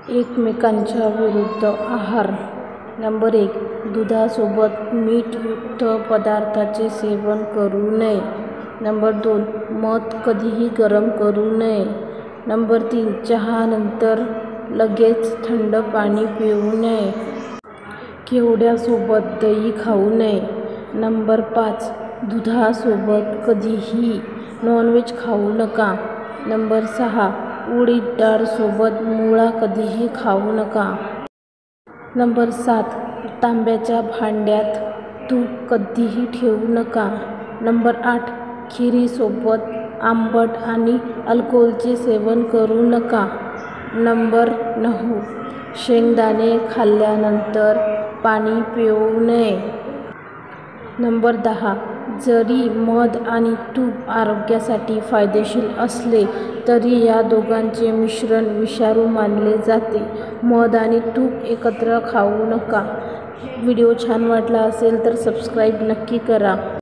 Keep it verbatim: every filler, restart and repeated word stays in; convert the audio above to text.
एकमेकांच्या विरुद्ध आहार. नंबर एक, दुधासोबत मीठयुक्त पदार्थांचे सेवन करू नये. नंबर दोन, मध कधीही गरम करू नये. नंबर तीन, चहानंतर लगेच थंड पाणी पिऊ नये. केवड्यासोबत दही खाऊ नये. नंबर पाच, दुधासोबत कधीही नॉनव्हेज खाऊ नका. नंबर सहा, उडीद डाळ सोबत मुळा कधीही खाऊ नका. नंबर सात, तांब्याच्या भांड्यात तूप कधीही ठेवू नका. नंबर आठ, खिरीसोबत आंबट आणि अल्कोहोलचे सेवन करू नका. नंबर नऊ, शेंगदाणे खाल्ल्यानंतर पाणी पिऊ नये. नंबर दहा, जरी मध आणि तूप आरोग्यासाठी फायदेशीर असले तरी या दोघांचे मिश्रण विषारी मानले जाते. मध आणि तूप एकत्र खाऊ नका. व्हिडिओ छान वाटला असेल तर सबस्क्राईब नक्की करा.